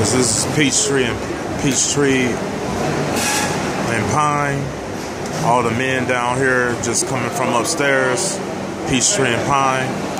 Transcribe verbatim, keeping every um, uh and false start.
This is Peachtree and Peachtree and Pine. All the men down here just coming from upstairs. Peachtree and Pine.